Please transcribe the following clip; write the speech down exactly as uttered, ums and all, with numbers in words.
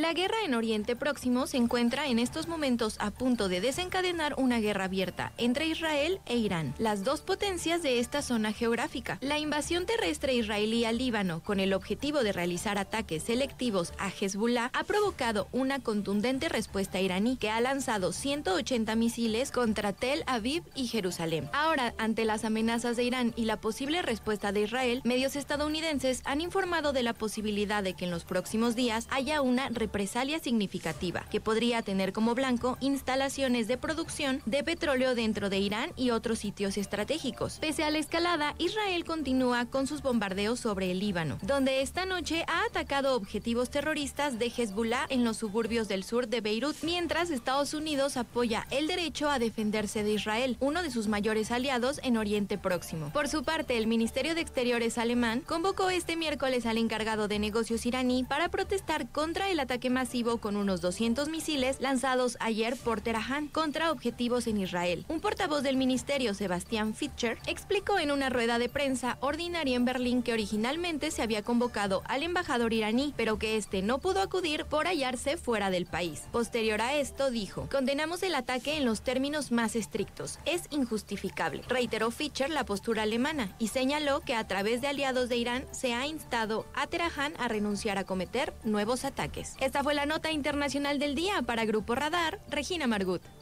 La guerra en Oriente Próximo se encuentra en estos momentos a punto de desencadenar una guerra abierta entre Israel e Irán, las dos potencias de esta zona geográfica. La invasión terrestre israelí al Líbano, con el objetivo de realizar ataques selectivos a Hezbollah, ha provocado una contundente respuesta iraní, que ha lanzado ciento ochenta misiles contra Tel Aviv y Jerusalén. Ahora, ante las amenazas de Irán y la posible respuesta de Israel, medios estadounidenses han informado de la posibilidad de que en los próximos días haya una represalia significativa, que podría tener como blanco instalaciones de producción de petróleo dentro de Irán y otros sitios estratégicos. Pese a la escalada, Israel continúa con sus bombardeos sobre el Líbano, donde esta noche ha atacado objetivos terroristas de Hezbollah en los suburbios del sur de Beirut, mientras Estados Unidos apoya el derecho a defenderse de Israel, uno de sus mayores aliados en Oriente Próximo. Por su parte, el Ministerio de Exteriores alemán convocó este miércoles al encargado de negocios iraní para protestar contra el ataque masivo con unos doscientos misiles lanzados ayer por Teherán contra objetivos en Israel. Un portavoz del ministerio, Sebastian Fischer, explicó en una rueda de prensa ordinaria en Berlín que originalmente se había convocado al embajador iraní, pero que este no pudo acudir por hallarse fuera del país. Posterior a esto, dijo: condenamos el ataque en los términos más estrictos. Es injustificable. Reiteró Fischer la postura alemana y señaló que a través de aliados de Irán se ha instado a Teherán a renunciar a cometer nuevos ataques. Esta fue la nota internacional del día para Grupo Radar. Regina Margut.